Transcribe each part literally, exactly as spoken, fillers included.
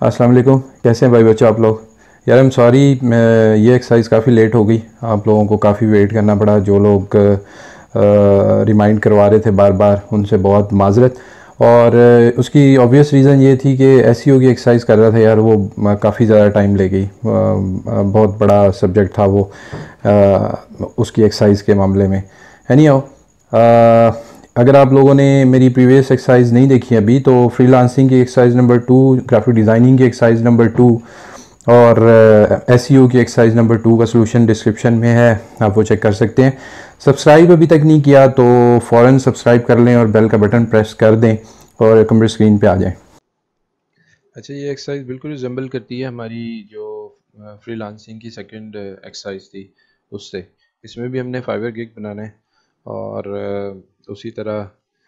अस्सलाम वालेकुम। कैसे हैं भाई बच्चों आप लोग? यार आई एम सॉरी, ये एक्सरसाइज काफ़ी लेट हो गई। आप लोगों को काफ़ी वेट करना पड़ा। जो लोग रिमाइंड करवा रहे थे बार बार, उनसे बहुत माजरत। और uh, उसकी ऑब्वियस रीज़न ये थी कि एसईओ की एक्सरसाइज कर रहा था यार, वो काफ़ी ज़्यादा टाइम ले गई। uh, uh, बहुत बड़ा सब्जेक्ट था वो uh, उसकी एक्सरसाइज के मामले में। एनी हाउ, अगर आप लोगों ने मेरी प्रीवियस एक्सरसाइज नहीं देखी अभी, तो फ्रीलांसिंग की exercise number two, graphic designing की एक्सरसाइज नंबर टू और एसईओ की एक्सरसाइज नंबर टू का सलूशन डिस्क्रिप्शन में है, आप वो चेक कर सकते हैं। सब्सक्राइब अभी तक नहीं किया तो फ़ौरन सब्सक्राइब कर लें और बेल का बटन प्रेस कर दें और कंप्यूटर स्क्रीन पे आ जाएं। अच्छा, ये एक्सरसाइज बिल्कुल रिजेंबल करती है हमारी जो फ्रीलांसिंग की सेकंड एक्सरसाइज थी उससे। इसमें भी हमने फाइवर गिग बनाना है और अ, उसी तरह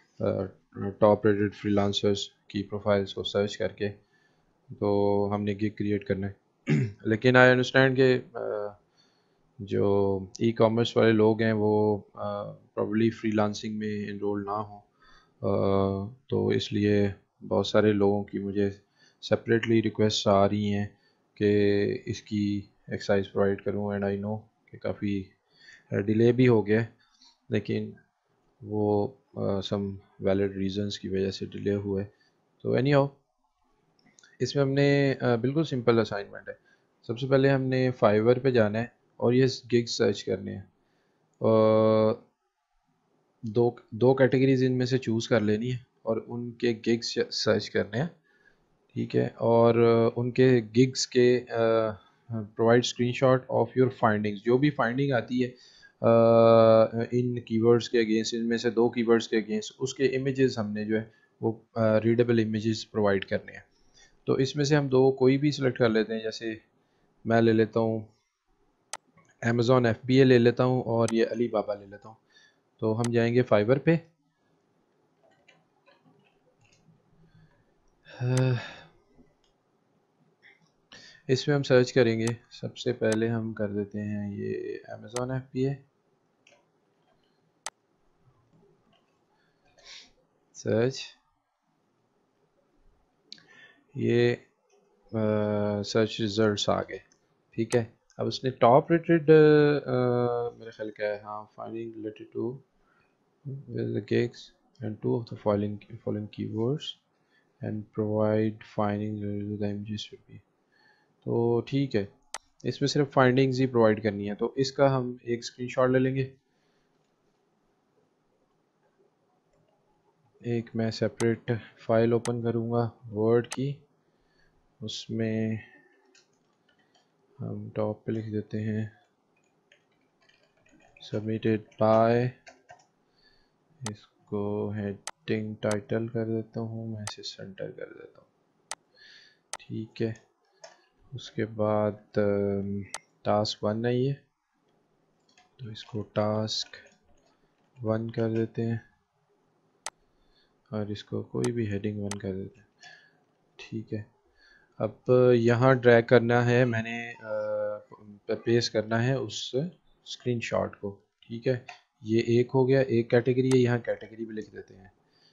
टॉप रेटेड फ्रीलांसर्स की प्रोफाइल्स को सर्च करके तो हमने गिग क्रिएट करना है। लेकिन आई अंडरस्टैंड कि अ, जो ई कॉमर्स वाले लोग हैं वो प्रॉब्ली फ्रीलांसिंग में इनरोल ना हो, अ, तो इसलिए बहुत सारे लोगों की मुझे सेपरेटली रिक्वेस्ट आ रही हैं कि इसकी एक्सरसाइज प्रोवाइड करूं। एंड आई नो कि काफ़ी डिले भी हो गया है, लेकिन वो सम वैलिड रीजंस की वजह से डिले हुए। तो एनी हाउ, इसमें हमने uh, बिल्कुल सिंपल असाइनमेंट है। सबसे पहले हमने फाइवर पे जाना है और ये गिग्स सर्च करने हैं। uh, दो दो कैटेगरीज इनमें से चूज़ कर लेनी है और उनके गिग्स सर्च करने हैं, ठीक है। और uh, उनके गिग्स के provide screenshot of your findings, जो भी फाइंडिंग आती है uh, इन कीवर्ड्स के अगेंस्ट, इनमें से दो कीवर्ड्स के अगेंस्ट, उसके इमेजेस हमने जो है वो रीडेबल इमेजेस प्रोवाइड करने हैं। तो इसमें से हम दो कोई भी सिलेक्ट कर लेते हैं। जैसे मैं ले लेता हूँ अमेज़ॉन एफ बी ए ले लेता हूँ और ये अली बाबा ले लेता हूँ। तो हम जाएंगे फाइवर पे। uh, इसमें हम सर्च करेंगे। सबसे पहले हम कर देते हैं ये Amazon F B A search. ये सर्च रिजल्ट्स आ गए, ठीक है। अब उसने टॉप रेटेड मेरे ख्याल क्या है, हाँ, finding related to the gigs and two of the following following keywords and provide findings related to the images should be। तो ठीक है, इसमें सिर्फ फाइंडिंग्स ही प्रोवाइड करनी है, तो इसका हम एक स्क्रीनशॉट ले लेंगे। एक मैं सेपरेट फाइल ओपन करूँगा वर्ड की, उसमें हम टॉप पे लिख देते हैं सबमिटेड बाय, इसको हेडिंग टाइटल कर देता हूँ, मैं इसे सेंटर कर देता हूँ, ठीक है। उसके बाद टास्क वन है ये, तो इसको टास्क वन कर देते हैं और इसको कोई भी हेडिंग वन कर देते हैं, ठीक है। अब यहाँ ड्रैग करना है मैंने, पेस्ट करना है उस स्क्रीनशॉट को, ठीक है। ये एक हो गया, एक कैटेगरी है, यहाँ कैटेगरी भी लिख देते हैं।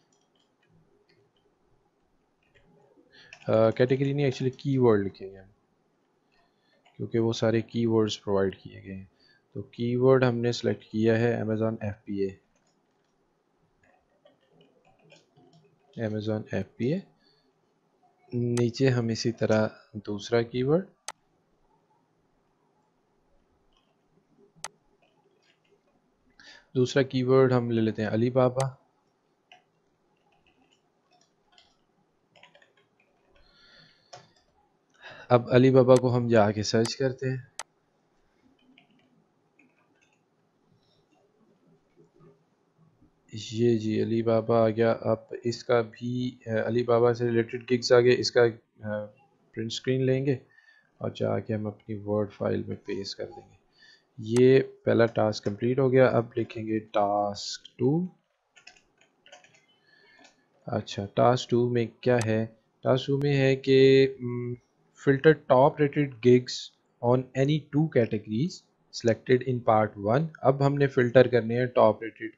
कैटेगरी नहीं, एक्चुअली कीवर्ड लिखेंगे हम, क्योंकि वो सारे कीवर्ड्स प्रोवाइड किए गए हैं। तो कीवर्ड हमने सेलेक्ट किया है Amazon F B A, Amazon F B A. नीचे हम इसी तरह दूसरा कीवर्ड, दूसरा कीवर्ड हम ले लेते हैं अली बाबा। अब अली बाबा को हम जाके सर्च करते हैं। ये जी अली बाबा आ गया। अब इसका भी अली बाबा से रिलेटेड गिग्स आ गए, इसका प्रिंट स्क्रीन लेंगे और जाके हम अपनी वर्ड फाइल में पेस्ट कर देंगे। ये पहला टास्क कंप्लीट हो गया। अब लिखेंगे टास्क टू। अच्छा, टास्क टू में क्या है? टास्क टू में है कि filter top rated gigs on any two categories selected in part one. अब हमने फिल्टर करने हैं टॉप रेटेड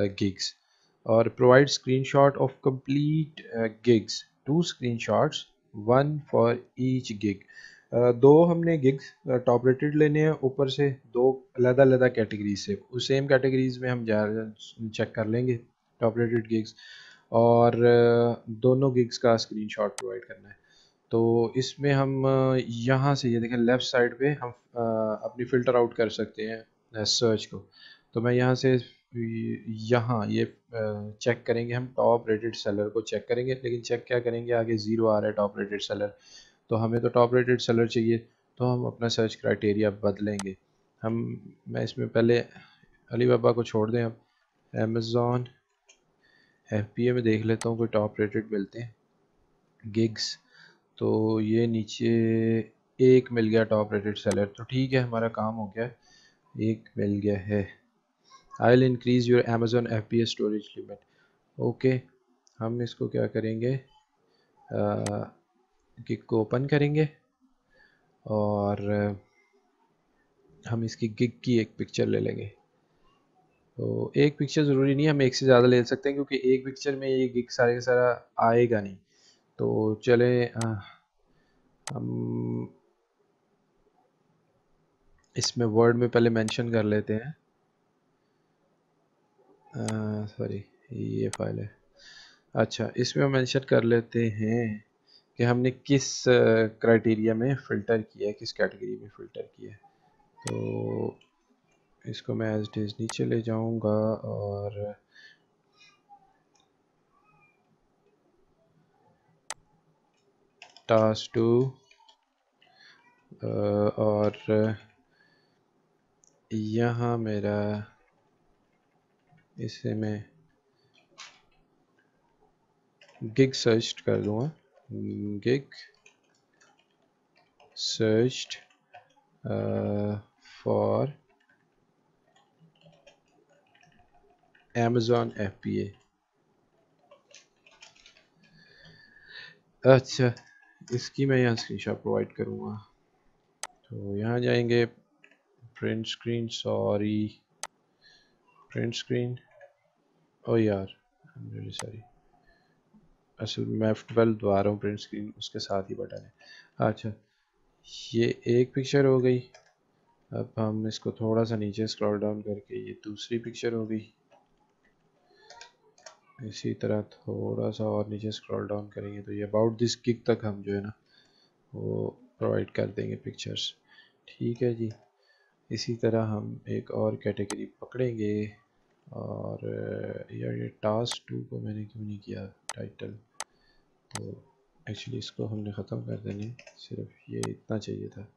गिग्स और provide screenshot of complete gigs, two screenshots one for each gig. दो हमने गिग्स टॉप रेटेड लेने हैं, ऊपर से दो अलग अलग कैटेगरीज से, उस सेम कैटेगरीज में हम जा चेक कर लेंगे टॉप रेटेड गिग्स, और अ, दोनों गिग्स का स्क्रीनशॉट प्रोवाइड करना है। तो इसमें हम अ, यहाँ से ये देखें लेफ़्ट साइड पे हम अ, अपनी फ़िल्टर आउट कर सकते हैं सर्च को। तो मैं यहाँ से यहाँ ये चेक करेंगे, हम टॉप रेटेड सेलर को चेक करेंगे, लेकिन चेक क्या करेंगे, आगे ज़ीरो आ रहा है टॉप रेटेड सेलर, तो हमें तो टॉप रेटेड सेलर चाहिए, तो हम अपना सर्च क्राइटेरिया बदलेंगे। हम मैं इसमें पहले अली बाबा को छोड़ दें, अब अमेज़ॉन एफ पी ए में देख लेता हूँ कोई टॉप रेटेड मिलते हैं गिग्स। तो ये नीचे एक मिल गया टॉप रेटेड सेलर, तो ठीक है, हमारा काम हो गया, एक मिल गया है। I will increase your Amazon F P A storage limit. Okay, हम इसको क्या करेंगे, गिग को ओपन करेंगे और हम इसकी गिग की एक पिक्चर ले लेंगे। तो एक पिक्चर ज़रूरी नहीं है, हम एक से ज़्यादा ले सकते हैं, क्योंकि एक पिक्चर में ये गिग सारे का सारा आएगा नहीं। तो चले हम इसमें वर्ड में पहले मेंशन कर लेते हैं, सॉरी ये फाइल है। अच्छा, इसमें हम मेंशन कर लेते हैं कि हमने किस क्राइटेरिया में फ़िल्टर किया है, किस कैटेगरी में फ़िल्टर किया है। तो इसको मैं एज इट इज़ नीचे ले जाऊंगा और टास्क टू और यहाँ मेरा इसे मैं गिग सर्च कर दूँगा, gig search for Amazon F P A. अच्छा, इसकी मैं यहाँ स्क्रीनशॉट प्रोवाइड करूँगा। तो यहाँ जाएंगे, print screen, sorry print screen, ओ यार आई एम रियली सॉरी, असल मैं एफ ट्वेल्व दबा रहा हूँ, प्रिंट स्क्रीन उसके साथ ही बटन है। अच्छा, ये एक पिक्चर हो गई। अब हम इसको थोड़ा सा नीचे स्क्रॉल डाउन करके ये दूसरी पिक्चर हो गई। इसी तरह थोड़ा सा और नीचे स्क्रॉल डाउन करेंगे तो ये अबाउट दिस गिग तक हम जो है ना वो प्रोवाइड कर देंगे पिक्चर्स। ठीक है जी, इसी तरह हम एक और कैटेगरी पकड़ेंगे, और यार ये टास्क टू को मैंने क्यों नहीं किया टाइटल, तो एक्चुअली इसको हमने ख़त्म कर देने, सिर्फ ये इतना चाहिए था।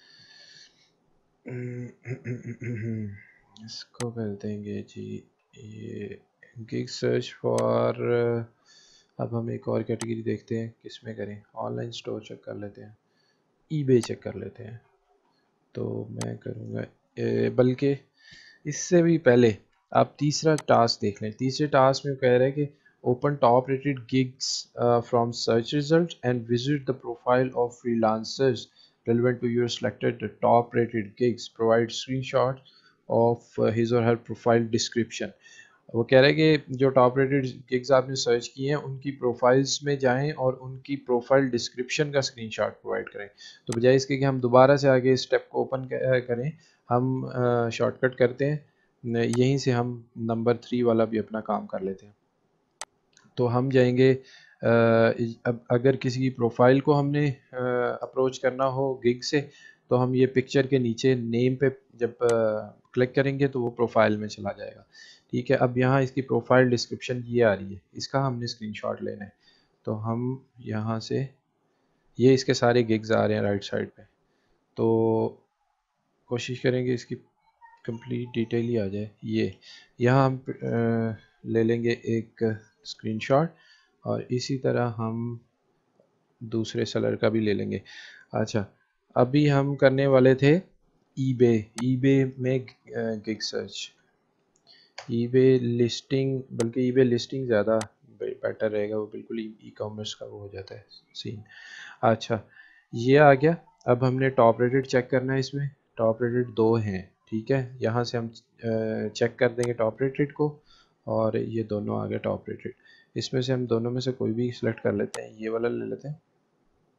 इसको कर देंगे जी ये गिग सर्च फॉर। अब हम एक और कैटेगरी देखते हैं किस में करें, ऑनलाइन स्टोर चेक कर लेते हैं, ईबे चेक कर लेते हैं। तो मैं करूँगा, बल्कि इससे भी पहले आप तीसरा टास्क देख लें। तीसरे टास्क में कह रहे हैं कि open top rated gigs from search result and visit the profile of freelancers relevant to your selected top rated gigs, provide screenshot of uh, his or her profile description। वो कह रहे हैं कि जो टॉप रेटेड गिग्स आपने search किए हैं उनकी प्रोफाइल्स में जाएं और उनकी प्रोफाइल डिस्क्रिप्शन का स्क्रीनशॉट प्रोवाइड करें। तो बजाय इसके कि हम दोबारा से आगे स्टेप को ओपन करें, हम शॉर्टकट करते हैं, यहीं से हम नंबर थ्री वाला भी अपना काम कर लेते हैं। तो हम जाएंगे, अब अगर किसी की प्रोफाइल को हमने अप्रोच करना हो गिग से, तो हम ये पिक्चर के नीचे नेम पे जब क्लिक करेंगे तो वो प्रोफाइल में चला जाएगा। ठीक है, अब यहाँ इसकी प्रोफाइल डिस्क्रिप्शन ये आ रही है, इसका हमने स्क्रीनशॉट लेना है। तो हम यहाँ से, ये इसके सारे गिग्स आ रहे हैं राइट साइड पे, तो कोशिश करेंगे इसकी कंप्लीट डिटेल ही आ जाए। ये यहाँ हम आ, ले लेंगे एक स्क्रीनशॉट, और इसी तरह हम दूसरे सेलर का भी ले लेंगे। अच्छा, अभी हम करने वाले थे ईबे, ईबे में गिग सर्च, ईबे लिस्टिंग, बल्कि ईबे लिस्टिंग ज़्यादा बेटर रहेगा, वो बिल्कुल ई कॉमर्स का वो हो जाता है सीन। अच्छा, ये आ गया। अब हमने टॉप रेटेड चेक करना है, इसमें टॉप रेटेड दो हैं। ठीक है, यहाँ से हम चेक कर देंगे टॉप रेटेड को, और ये दोनों आ गए टॉप रेटेड। इसमें से हम दोनों में से कोई भी सिलेक्ट कर लेते हैं, ये वाला ले लेते हैं,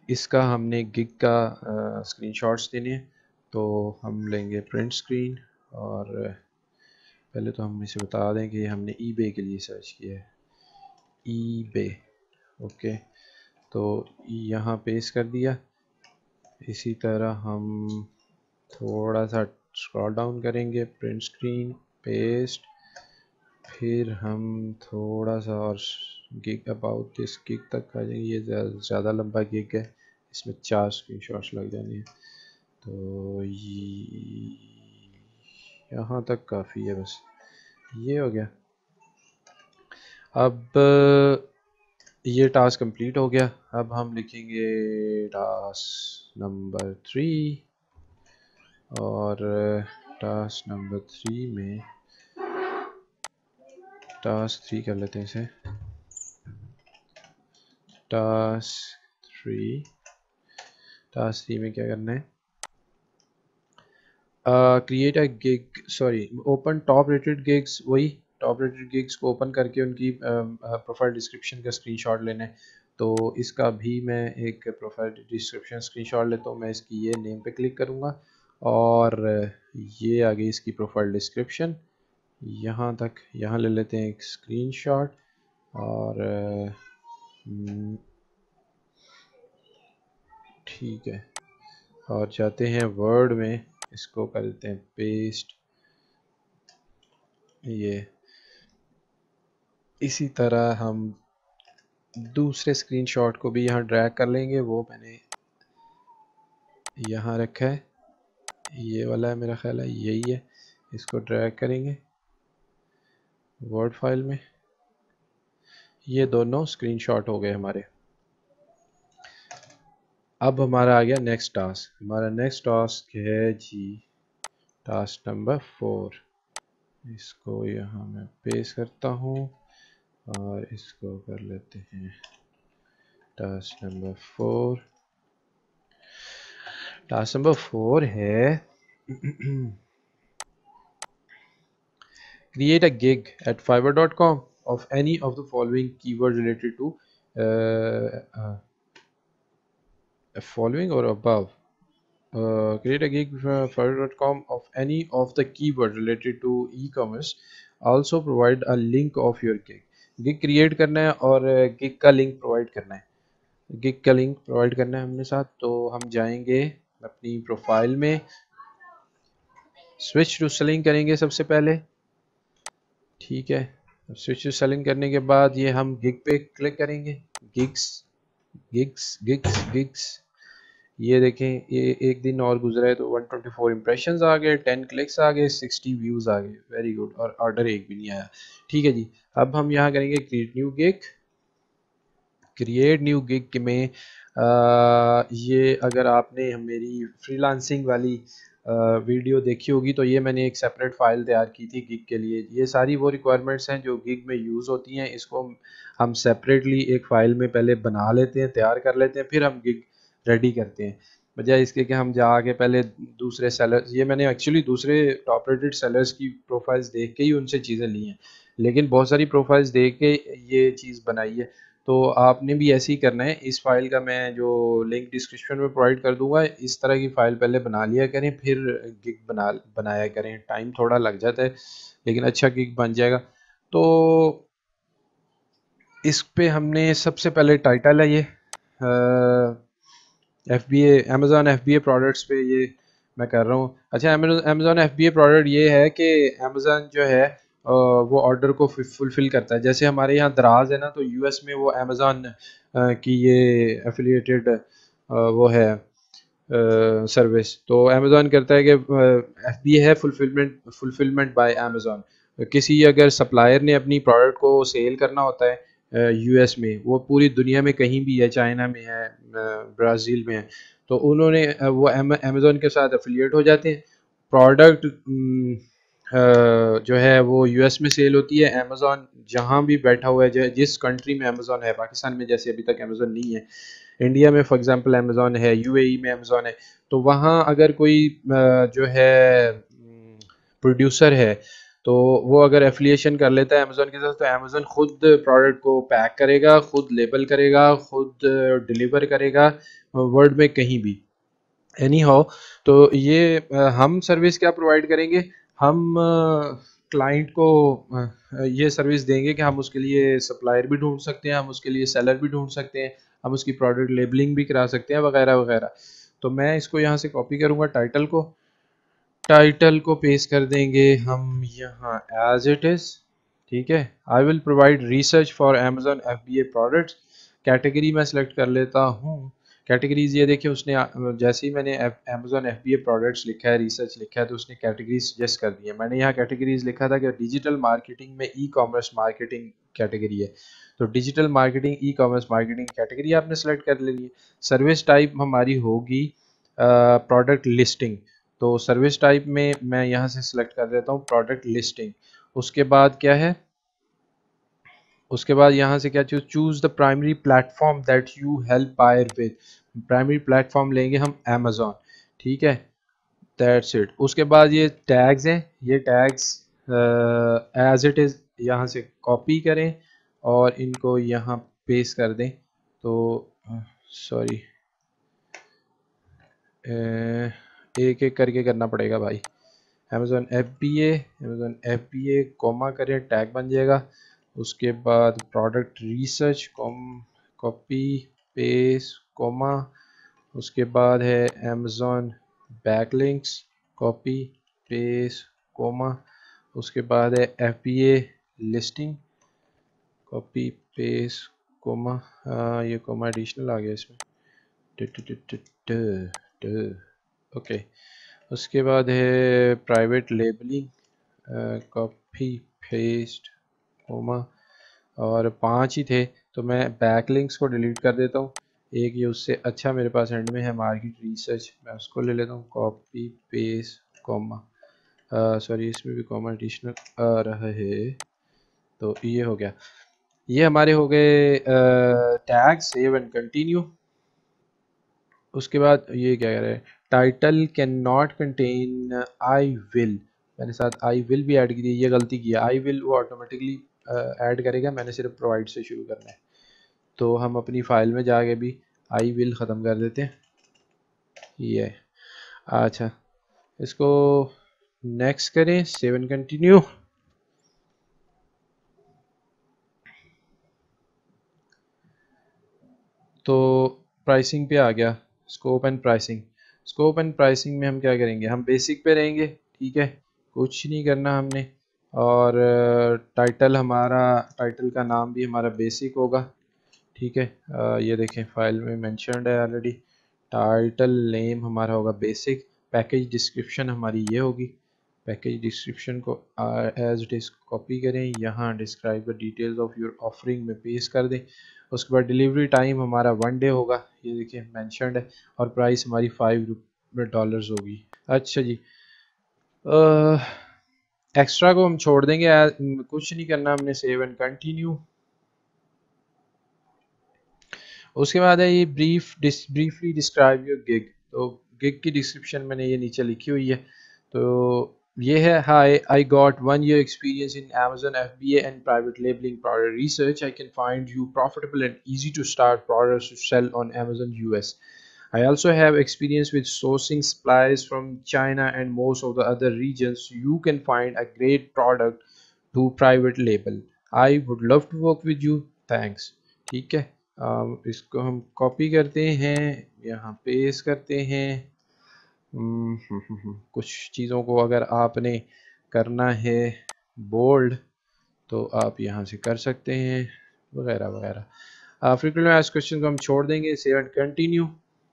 इसका हमने गिग का स्क्रीनशॉट्स देने हैं, तो हम लेंगे प्रिंट स्क्रीन। और पहले तो हम इसे बता दें कि हमने ईबे के लिए सर्च किया है, ईबे। ओके, तो यहाँ पेस्ट कर दिया। इसी तरह हम थोड़ा सा स्क्रॉल डाउन करेंगे, प्रिंट स्क्रीन, पेस्ट। फिर हम थोड़ा सा और गिग अबाउट दिस गिग तक आ जाएंगे। ये ज़्यादा लंबा गिग है, इसमें चार स्क्रीनशॉट्स लग जाने हैं, तो ये यहाँ तक काफ़ी है। बस ये हो गया। अब ये टास्क कंप्लीट हो गया। अब हम लिखेंगे टास्क नंबर थ्री, और टास्क नंबर थ्री में टास्क थ्री कर लेते हैं इसे। टास्क थ्री टास्क थ्री में क्या करना है? Create a gig, sorry open top rated gigs. वही टॉप रेटेड गिग्स को ओपन करके उनकी प्रोफाइल डिस्क्रिप्शन का स्क्रीनशॉट लेना है। तो इसका भी मैं एक प्रोफाइल डिस्क्रिप्शन स्क्रीनशॉट लेता हूँ। मैं इसकी ये नेम पे क्लिक करूँगा और ये आ गई इसकी प्रोफाइल डिस्क्रिप्शन। यहाँ तक, यहाँ ले लेते हैं एक स्क्रीनशॉट और ठीक है, और जाते हैं वर्ड में, इसको कर देते हैं पेस्ट। ये इसी तरह हम दूसरे स्क्रीनशॉट को भी यहाँ ड्रैग कर लेंगे। वो मैंने यहाँ रखा है, ये वाला है, मेरा ख्याल है यही है। इसको ड्रैग करेंगे वर्ड फाइल में। ये दोनों स्क्रीनशॉट हो गए हमारे। अब हमारा आ गया नेक्स्ट टास्क। हमारा नेक्स्ट टास्क है जी टास्क नंबर फोर। इसको यहाँ मैं पेस्ट करता हूँ और इसको कर लेते हैं task number four. Task number four है create a gig at fiverr dot com of any of the following keyword related to uh, uh, following or above. Uh, create a gig for fiverr dot com of any of the keyword related to e-commerce. Also provide a link of your gig. Gig create करना है और gig का link provide करना है। Gig का link provide करना है हमने साथ। तो हम जाएंगे अपनी प्रोफाइल में, स्विच टू सेलिंग करेंगे सबसे पहले। ठीक है, स्विच टू सेलिंग करने के बाद ये हम गिग पे क्लिक करेंगे। गिग्स गिग्स गिग्स गिग्स ये देखें, ये एक दिन और गुजरा है तो वन ट्वेंटी फोर इंप्रेशंस आ गए, टेन क्लिक्स आ गए, सिक्सटी व्यूज आ गए। Very good. और ऑर्डर एक भी नहीं आया। ठीक है जी, अब हम यहाँ करेंगे create new gig. Create new gig में आ, ये अगर आपने मेरी फ्रीलांसिंग वाली वीडियो देखी होगी तो ये मैंने एक सेपरेट फ़ाइल तैयार की थी गिग के लिए। ये सारी वो रिक्वायरमेंट्स हैं जो गिग में यूज़ होती हैं। इसको हम सेपरेटली एक फ़ाइल में पहले बना लेते हैं, तैयार कर लेते हैं, फिर हम गिग रेडी करते हैं, बजाय इसके कि हम जाके पहले दूसरे सेलर्स, ये मैंने एक्चुअली दूसरे टॉप रेटेड सेलर्स की प्रोफाइल्स देख के ही उनसे चीज़ें ली हैं, लेकिन बहुत सारी प्रोफाइल्स देख के ये चीज़ बनाई है। तो आपने भी ऐसे ही करना है। इस फाइल का मैं जो लिंक डिस्क्रिप्शन में प्रोवाइड कर दूंगा, इस तरह की फ़ाइल पहले बना लिया करें, फिर गिग बना बनाया करें। टाइम थोड़ा लग जाता है लेकिन अच्छा गिग बन जाएगा। तो इस पे हमने सबसे पहले टाइटल है ये F B A Amazon F B A products पे ये मैं कर रहा हूँ। अच्छा, Amazon F B A product ये है कि अमेज़ॉन जो है वो ऑर्डर को फुलफ़िल करता है। जैसे हमारे यहाँ दराज है ना, तो यूएस में वो अमेज़ॉन की ये एफिलिएटेड वो है सर्विस। तो अमेज़ॉन करता है कि एफ बी ए है फुलफिलमेंट फुलफिलमेंट बाय अमेज़ॉन। किसी अगर सप्लायर ने अपनी प्रोडक्ट को सेल करना होता है यूएस में, वो पूरी दुनिया में कहीं भी है, चाइना में है, ब्राज़ील में है, तो उन्होंने वो अमेज़ॉन के साथ एफिलिएट हो जाते हैं। प्रोडक्ट जो है वो यूएस में सेल होती है। अमेज़ॉन जहाँ भी बैठा हुआ है, जिस कंट्री में अमेज़ॉन है, पाकिस्तान में जैसे अभी तक अमेज़ॉन नहीं है, इंडिया में फॉर एग्जांपल अमेज़ॉन है, यूएई में अमेज़ॉन है, तो वहाँ अगर कोई जो है प्रोड्यूसर है तो वो अगर एफिलिएशन कर लेता है अमेज़न के साथ तो अमेज़न खुद प्रोडक्ट को पैक करेगा, खुद लेबल करेगा, खुद डिलीवर करेगा वर्ल्ड में कहीं भी, एनी हाउ। तो ये अ, हम सर्विस क्या प्रोवाइड करेंगे, हम क्लाइंट को अ, ये सर्विस देंगे कि हम उसके लिए सप्लायर भी ढूंढ सकते हैं, हम उसके लिए सेलर भी ढूंढ सकते हैं, हम उसकी प्रोडक्ट लेबलिंग भी करा सकते हैं वगैरह वगैरह। तो मैं इसको यहाँ से कॉपी करूँगा, टाइटल को टाइटल को पेस्ट कर देंगे हम यहाँ एज इट इज़। ठीक है, I will provide research for Amazon F B A products. Category मैं सेलेक्ट कर लेता हूँ। कैटेगरीज ये देखिए उसने आ- जैसे ही मैंने Amazon F B A products लिखा है, रिसर्च लिखा है, तो उसने कैटेगरी सजेस्ट कर दी है। मैंने यहाँ कैटेगरीज लिखा था कि डिजिटल मार्केटिंग में ई कॉमर्स मार्केटिंग कैटेगरी है, तो digital marketing e commerce marketing category आपने सेलेक्ट कर लेनी है। सर्विस टाइप हमारी होगी प्रोडक्ट लिस्टिंग, तो सर्विस टाइप में मैं यहाँ से सिलेक्ट कर देता हूँ प्रोडक्ट लिस्टिंग। उसके बाद क्या है, उसके बाद यहाँ से क्या choose choose the primary platform that you help buyer with. Primary platform लेंगे हम अमेजोन। ठीक है, दैट्स इट। उसके बाद ये टैग्स हैं, ये टैग्स एज इट इज़ यहाँ से कॉपी करें और इनको यहाँ पेस्ट कर दें। तो सॉरी, एक एक करके करना पड़ेगा भाई। Amazon F B A, Amazon F B A comma करें, टैग बन जाएगा। उसके बाद product research com copy paste comma. उसके बाद है Amazon backlinks, copy paste comma. उसके बाद है F B A listing, copy paste comma. ये कॉमा एडिशनल आ गया इसमें, ट ट ट ट ट ट ओके। उसके बाद है private labelling, copy paste comma, और पांच ही थे तो मैं बैकलिंक्स को डिलीट कर देता हूँ। एक ये उससे अच्छा मेरे पास एंड में है मार्केट रिसर्च, मैं उसको ले लेता हूँ, कॉपी पेस्ट कॉमा। सॉरी इसमें भी कॉमा एडिशनल आ रहा है, तो ये हो गया। ये हमारे हो गए टैग। Save and continue. उसके बाद ये क्या कह रहे हैं, title can not contain I will, मैंने साथ आई विल भी ऐड की थी, ये गलती की है। आई विल वो ऑटोमेटिकली ऐड करेगा, मैंने सिर्फ प्रोवाइड से शुरू करना है। तो हम अपनी फाइल में जाके भी आई विल ख़त्म कर देते हैं। ये अच्छा, इसको नेक्स्ट करें, सेव एंड कंटिन्यू। तो प्राइसिंग पे आ गया, scope and pricing. Scope and pricing में हम क्या करेंगे, हम बेसिक पे रहेंगे। ठीक है, कुछ नहीं करना हमने। और टाइटल हमारा, टाइटल का नाम भी हमारा बेसिक होगा। ठीक है, अ, ये देखें फाइल में मेंशन्ड है ऑलरेडी। टाइटल नेम हमारा होगा बेसिक। पैकेज डिस्क्रिप्शन हमारी ये होगी। पैकेज डिस्क्रिप्शन को एज इट इज़ कॉपी करें, यहाँ describe the details of your offering में पेस्ट कर दें। उसके बाद डिलीवरी टाइम हमारा वन डे होगा, ये देखिए मेंशन्ड है। और प्राइस हमारी फाइव डॉलर्स होगी। अच्छा जी, एक्स्ट्रा को हम छोड़ देंगे, कुछ नहीं करना हमने, सेव एंड कंटिन्यू। उसके बाद है ये brief dis briefly describe your gig. तो गिग की डिस्क्रिप्शन मैंने ये नीचे लिखी हुई है। तो ये है, hi I got one year experience in Amazon F B A and private labeling product research. I can find you profitable and easy to start products to sell on Amazon U S. I also have experience with sourcing supplies from China and most of the other regions. You can find a great product to private label. I would love to work with you. Thanks. ठीक है, अब इसको हम copy करते हैं, यहाँ paste करते हैं। हम्म, हम्म, हम्म, हम्म, कुछ चीज़ों को अगर आपने करना है बोल्ड तो आप यहाँ से कर सकते हैं वगैरह वगैरह। फ्रीक्वेंटली आस्क्ड क्वेश्चन को हम छोड़ देंगे, सेव एंड कंटिन्यू।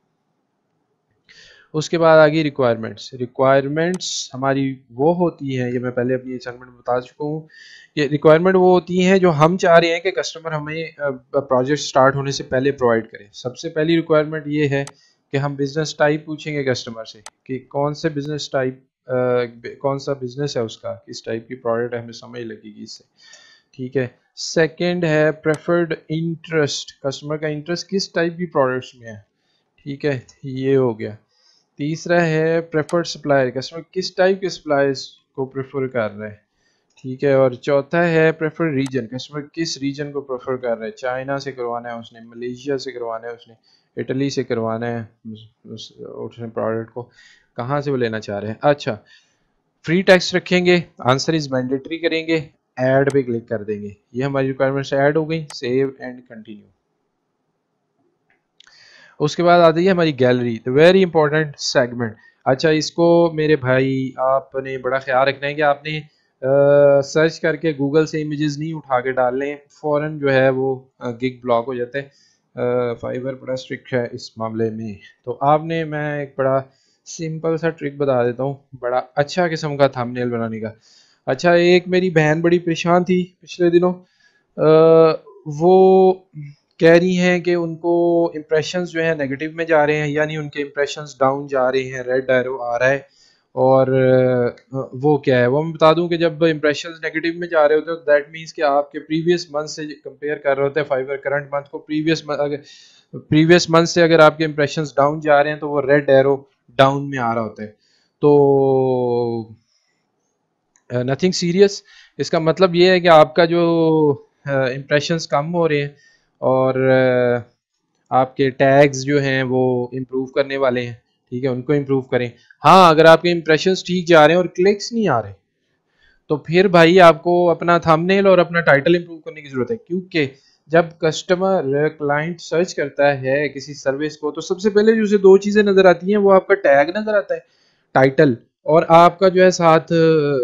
उसके बाद आ गई रिक्वायरमेंट्स। रिक्वायरमेंट्स हमारी वो होती हैं, ये मैं पहले अपनी असाइनमेंट में बता चुका हूँ। ये रिक्वायरमेंट वो होती हैं जो हम चाह रहे हैं कि कस्टमर हमें प्रोजेक्ट स्टार्ट होने से पहले प्रोवाइड करे। सबसे पहली रिक्वायरमेंट ये है कि हम बिज़नेस टाइप पूछेंगे कस्टमर से कि कौन से बिज़नेस टाइप, कौन सा बिज़नेस है उसका, किस टाइप की प्रोडक्ट हमें समझ लगेगी इससे। ठीक है, सेकंड है प्रेफर्ड इंटरेस्ट, कस्टमर का इंटरेस्ट किस टाइप की प्रोडक्ट्स में है। ठीक है, ये हो गया। तीसरा है प्रेफर्ड सप्लायर, कस्टमर किस टाइप के सप्लायर्स को प्रेफर कर रहे हैं। ठीक है। और चौथा है प्रेफर रीजन, कस्टमर किस रीजन को प्रेफर कर रहा है, चाइना से करवाना है उसने, मलेशिया से करवाना है उसने, इटली से करवाना है उस, उस, उसने प्रोडक्ट को कहाँ से वो लेना चाह रहे हैं। अच्छा, फ्री टेक्स्ट रखेंगे, आंसर इज मैंडेटरी करेंगे, ऐड पे क्लिक कर देंगे, ये हमारी रिक्वायरमेंट्स ऐड हो गई, सेव एंड कंटिन्यू। उसके बाद आती है हमारी gallery, the very important segment. अच्छा, इसको मेरे भाई आपने बड़ा ख्याल रखना है कि आपने सर्च करके गूगल से इमेजेस नहीं उठा के डाल लें, फ़ौरन जो है वो गिग ब्लॉक हो जाते हैं। फाइवर बड़ा स्ट्रिक्ट है इस मामले में। तो आपने, मैं एक बड़ा सिंपल सा ट्रिक बता देता हूँ, बड़ा अच्छा किस्म का थंबनेल बनाने का। अच्छा, एक मेरी बहन बड़ी परेशान थी पिछले दिनों, अ, वो कह रही हैं कि उनको इम्प्रेशंस जो है नेगेटिव में जा रहे हैं, यानी उनके इम्प्रेशंस डाउन जा रहे हैं, रेड एरो आ रहा है। और अ, वो क्या है, वो मैं बता दूं कि जब इम्प्रेशंस नेगेटिव में जा रहे होते हैं तो दैट मीन्स कि आपके प्रीवियस मंथ से कंपेयर कर रहे होते हैं फाइवर करंट मंथ को, प्रीवियस अगर प्रीवियस मंथ से अगर आपके इम्प्रेशंस डाउन जा रहे हैं तो वो रेड एरो डाउन में आ रहा होता है। तो नथिंग सीरियस, इसका मतलब ये है कि आपका जो इम्प्रेशंस कम हो रहे हैं और uh, आपके टैग्स जो हैं वो इम्प्रूव करने वाले हैं। ठीक है, उनको इम्प्रूव करें। हाँ, अगर आपके इम्प्रेशंस ठीक जा रहे हैं और क्लिक्स नहीं आ रहे, तो फिर भाई आपको अपना थंबनेल और अपना टाइटल इंप्रूव करने की जरूरत है, क्योंकि जब कस्टमर क्लाइंट सर्च करता है किसी सर्विस को तो सबसे पहले जो उसे दो चीजें नजर आती हैं, वो आपका टैग नजर आता है, टाइटल, और आपका जो है साथ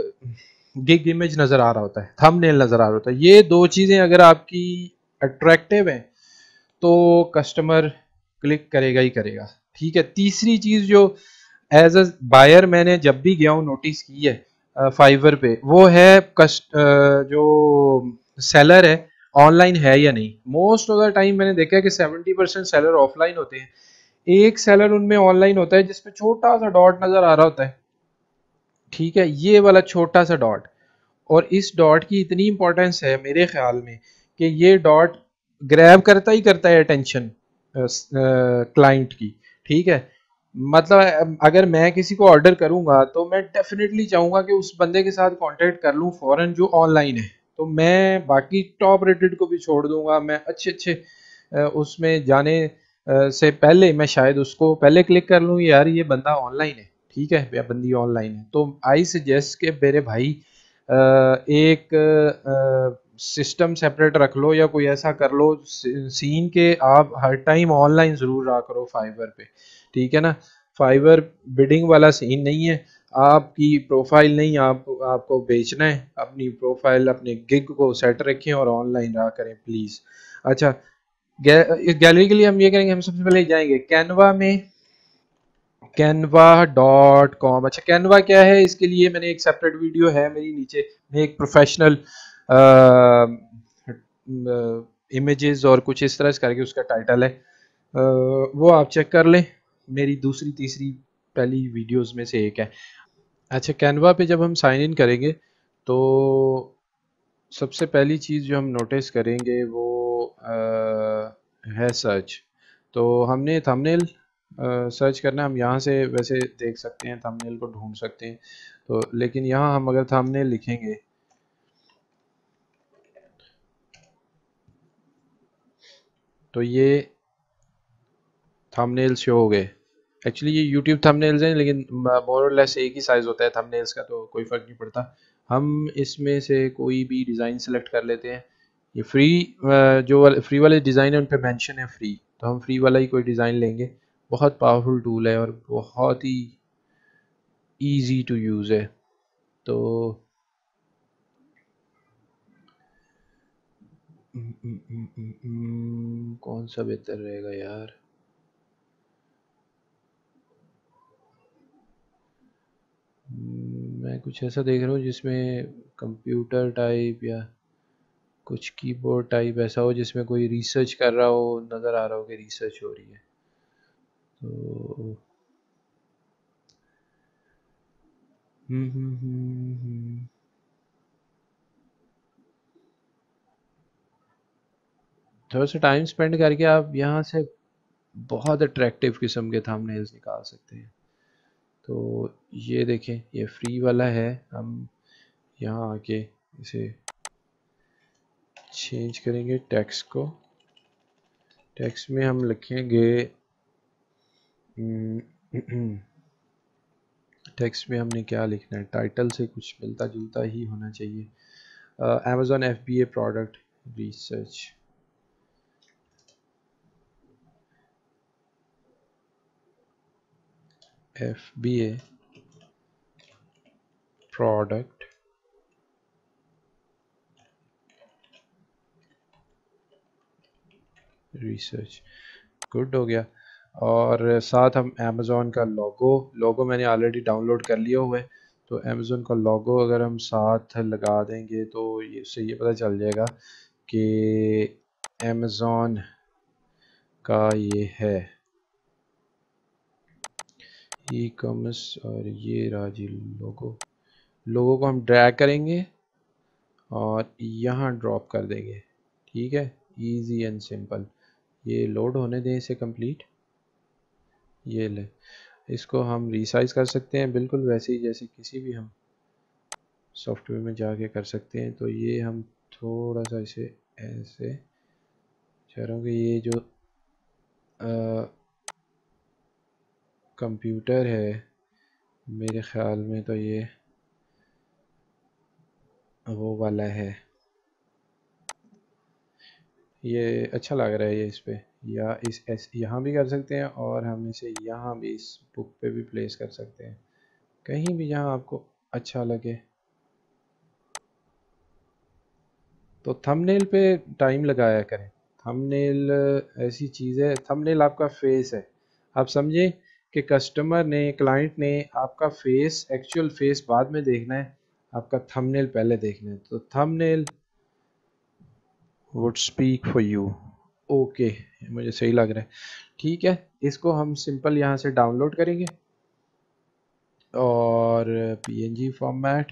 गिग इमेज नजर आ रहा होता है, थंबनेल नजर आ रहा होता है। ये दो चीजें अगर आपकी अट्रैक्टिव हैं तो कस्टमर क्लिक करेगा ही करेगा। ठीक है, तीसरी चीज जो एज अ बायर मैंने जब भी गया हूँ नोटिस की है फाइवर पे, वो है कस्ट अ, जो सेलर है ऑनलाइन है या नहीं। मोस्ट ऑफ द टाइम मैंने देखा है कि सेवेंटी परसेंट सेलर ऑफलाइन होते हैं, एक सेलर उनमें ऑनलाइन होता है जिसपे छोटा सा डॉट नजर आ रहा होता है। ठीक है, ये वाला छोटा सा डॉट, और इस डॉट की इतनी इंपॉर्टेंस है मेरे ख्याल में कि ये डॉट ग्रैब करता ही करता है अटेंशन क्लाइंट की। ठीक है, मतलब अगर मैं किसी को ऑर्डर करूंगा तो मैं डेफिनेटली चाहूंगा कि उस बंदे के साथ कांटेक्ट कर लूं फौरन जो ऑनलाइन है, तो मैं बाकी टॉप रेटेड को भी छोड़ दूंगा, मैं अच्छे अच्छे अ, उसमें जाने अ, से पहले मैं शायद उसको पहले क्लिक कर लूँ, यार ये बंदा ऑनलाइन है, ठीक है, या बंदी ऑनलाइन है। तो आई सजेस्ट के मेरे भाई अ, एक सिस्टम सेपरेट रख लो या कोई ऐसा कर लो सीन के आप हर टाइम ऑनलाइन ज़रूर रहा करो फाइवर पे। ठीक है ना, फाइवर बिडिंग वाला सीन नहीं है, आपकी प्रोफाइल नहीं, आप आपको बेचना है, अपनी प्रोफाइल अपने गिग को सेट रखें और ऑनलाइन रहा करें प्लीज़। अच्छा, गे, इस गैलरी के लिए हम ये करेंगे, हम सबसे पहले जाएंगे कैनवा में, कैनवा डॉट कॉम। अच्छा, कैनवा क्या है, इसके लिए मैंने एक सेपरेट वीडियो है मेरी नीचे, मैं एक प्रोफेशनल इमेजेस और कुछ इस तरह से करके उसका टाइटल है, अ, वो आप चेक कर लें, मेरी दूसरी तीसरी पहली वीडियोस में से एक है। अच्छा, कैनवा पे जब हम साइन इन करेंगे तो सबसे पहली चीज़ जो हम नोटिस करेंगे वो अ, है सर्च। तो हमने थंबनेल सर्च करना है, हम यहाँ से वैसे देख सकते हैं, थंबनेल को ढूंढ सकते हैं, तो लेकिन यहाँ हम अगर थंबनेल लिखेंगे तो ये थंबनेल शो हो गए। एक्चुअली ये यूट्यूब थंबनेल्स हैं, लेकिन मोर और लेस एक ही साइज़ होता है थंबनेल्स का, तो कोई फ़र्क नहीं पड़ता। हम इसमें से कोई भी डिज़ाइन सेलेक्ट कर लेते हैं, ये फ्री जो वाले फ्री वाले डिज़ाइन है उन पे मेंशन है फ्री, तो हम फ्री वाला ही कोई डिज़ाइन लेंगे। बहुत पावरफुल टूल है और बहुत ही इजी टू यूज़ है। तो हम्म, हम्म, हम्म, हम्म, हम्म, कौन सा बेहतर रहेगा यार, हम्म, मैं कुछ ऐसा देख रहा हूँ जिसमें कंप्यूटर टाइप या कुछ कीबोर्ड टाइप ऐसा हो जिसमें कोई रिसर्च कर रहा हो, नज़र आ रहा हो कि रिसर्च हो रही है। तो हम्म हम्म हम्म हम्म, थोड़ा सा टाइम स्पेंड करके आप यहाँ से बहुत अट्रैक्टिव किस्म के थंबनेल्स निकाल सकते हैं। तो ये देखें, ये फ्री वाला है, हम यहाँ आके इसे चेंज करेंगे टेक्स्ट को। टेक्स्ट में हम लिखेंगे टेक्स्ट में हमने क्या लिखना है, टाइटल से कुछ मिलता जुलता ही होना चाहिए। Amazon F B A product research, F B A product research, good हो गया। और साथ हम अमेज़ॉन का लोगो, लोगो मैंने ऑलरेडी डाउनलोड कर लिया हुआ है, तो अमेज़ॉन का लोगो अगर हम साथ लगा देंगे तो इससे ये पता चल जाएगा कि अमेज़ॉन का ये है ई कॉमर्स। और ये रहा जी लोगो। लोगो को हम ड्रैग करेंगे और यहाँ ड्रॉप कर देंगे, ठीक है, इजी एंड सिंपल। ये लोड होने दें इसे कंप्लीट। ये ले, इसको हम रीसाइज कर सकते हैं बिल्कुल वैसे ही जैसे किसी भी हम सॉफ्टवेयर में जाके कर सकते हैं। तो ये हम थोड़ा सा इसे ऐसे चाह रहा हूँ कि ये जो कंप्यूटर है मेरे ख्याल में तो ये वो वाला है, ये अच्छा लग रहा है ये इस पे, या इस ऐस यहाँ भी कर सकते हैं और हम इसे यहाँ भी इस बुक पे भी प्लेस कर सकते हैं, कहीं भी जहाँ आपको अच्छा लगे। तो थंबनेल पे टाइम लगाया करें। थंबनेल ऐसी चीज़ है, थंबनेल आपका फेस है। आप समझे कि कस्टमर ने, क्लाइंट ने आपका फेस, एक्चुअल फेस बाद में देखना है, आपका थंबनेल पहले देखना है। तो thumbnail would speak for you. Okay, मुझे सही लग रहा है, ठीक है। इसको हम सिंपल यहाँ से डाउनलोड करेंगे और पीएनजी फॉर्मेट,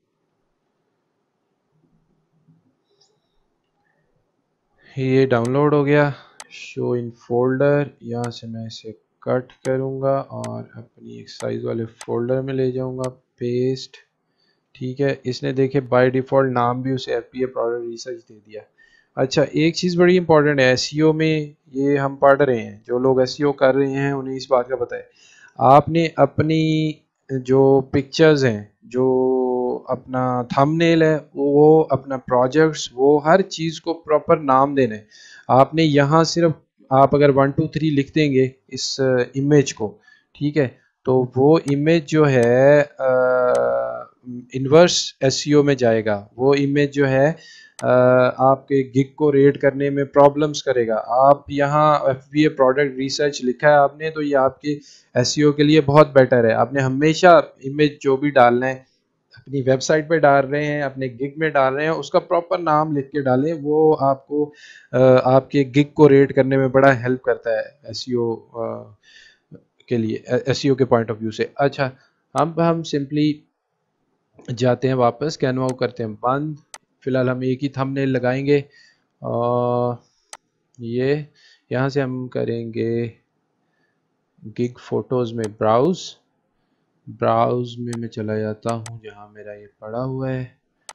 ये डाउनलोड हो गया। शो इन फोल्डर, यहाँ से मैं इसे कट करूँगा और अपनी एक्सरसाइज वाले फोल्डर में ले जाऊँगा, पेस्ट, ठीक है। इसने देखे बाय डिफ़ॉल्ट नाम भी उसे एफपीए प्रोडक्ट रिसर्च दे दिया। अच्छा, एक चीज़ बड़ी इंपॉर्टेंट है एसईओ में, ये हम पढ़ रहे हैं, जो लोग एसईओ कर रहे हैं उन्हें इस बात का पता है। आपने अपनी जो पिक्चर्स हैं, जो अपना थंबनेल है, वो अपना प्रोजेक्ट्स, वो हर चीज़ को प्रॉपर नाम देना है। आपने यहाँ सिर्फ आप अगर वन टू थ्री लिख देंगे इस इमेज को, ठीक है, तो वो इमेज जो है इन्वर्स एसईओ में जाएगा। वो इमेज जो है आ, आपके गिग को रेट करने में प्रॉब्लम्स करेगा। आप यहाँ एफबीए प्रोडक्ट रिसर्च लिखा है आपने, तो ये आपके एसईओ के लिए बहुत बेटर है। आपने हमेशा इमेज जो भी डालना है, अपनी वेबसाइट पे डाल रहे हैं, अपने गिग में डाल रहे हैं, उसका प्रॉपर नाम लिख के डालें। वो आपको आ, आपके गिग को रेट करने में बड़ा हेल्प करता है एसईओ के लिए, एसईओ के पॉइंट ऑफ व्यू से। अच्छा, अब हम सिंपली जाते हैं वापस, कैनवा को करते हैं बंद। फिलहाल हम एक ही थंबनेल लगाएंगे और ये यहाँ से हम करेंगे गिग फोटोज़ में ब्राउज। ब्राउज में मैं चला जाता हूँ जहाँ मेरा ये पड़ा हुआ है,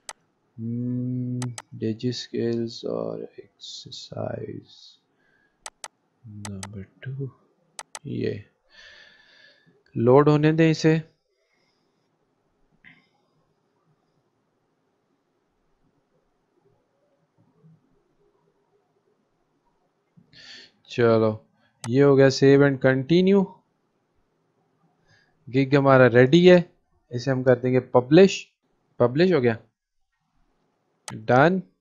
डिजी स्केल्स और एक्सरसाइज नंबर टू। ये लोड होने दें इसे। चलो, ये हो गया, सेव एंड कंटिन्यू। गिग हमारा रेडी है, इसे हम कर देंगे पब्लिश। पब्लिश हो गया, डन।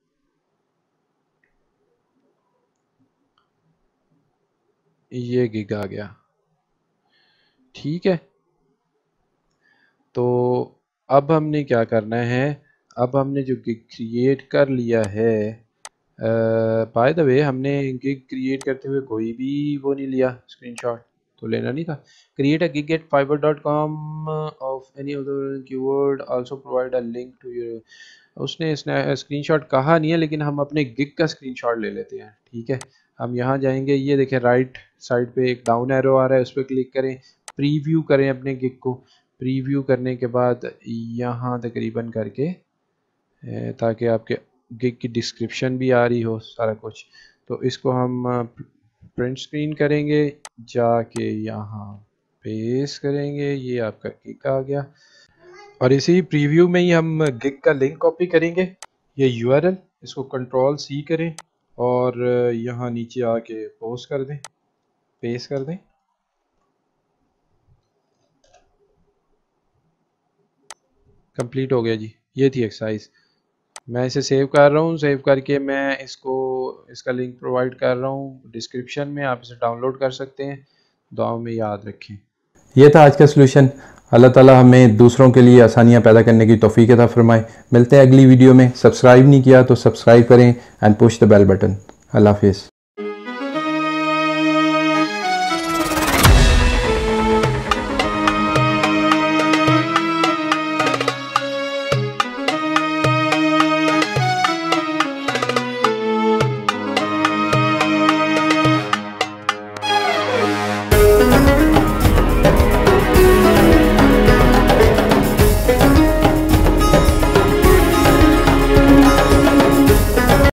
ये गिग आ गया, ठीक है। तो अब हमने क्या करना है, अब हमने जो गिग क्रिएट कर लिया है, बाय द वे हमने गिग क्रिएट करते हुए कोई भी वो नहीं लिया, स्क्रीनशॉट तो लेना नहीं था। Create a gig at Fiverr dot com of any other keyword, also provide a link to your. उसने इसने स्क्रीनशॉट कहा नहीं है, लेकिन हम अपने गिग का स्क्रीनशॉट ले लेते हैं, ठीक है। हम यहाँ जाएंगे, ये देखें राइट साइड पे एक डाउन एरो आ रहा है, उस पर क्लिक करें, प्रीव्यू करें अपने गिग को। प्रीव्यू करने के बाद यहाँ तकरीबन करके ताकि आपके गिग की डिस्क्रिप्शन भी आ रही हो सारा कुछ। तो इसको हम प्रिंट स्क्रीन करेंगे, जाके यहाँ पेस्ट करेंगे, ये आपका गिग आ गया। और इसी प्रीव्यू में ही हम गिग का लिंक कॉपी करेंगे, ये यूआरएल, इसको कंट्रोल सी करें और यहाँ नीचे आके पोस्ट कर दें, पेस्ट कर दें। कंप्लीट हो गया जी, ये थी एक्सरसाइज। मैं इसे सेव कर रहा हूँ, सेव करके मैं इसको इसका लिंक प्रोवाइड कर रहा हूँ डिस्क्रिप्शन में, आप इसे डाउनलोड कर सकते हैं। दुआओं में याद रखें। ये था आज का सलूशन। अल्लाह ताला हमें दूसरों के लिए आसानियाँ पैदा करने की तौफीक अता फरमाए। मिलते हैं अगली वीडियो में। सब्सक्राइब नहीं किया तो सब्सक्राइब करें and push the bell button. अल्लाह हाफिज़।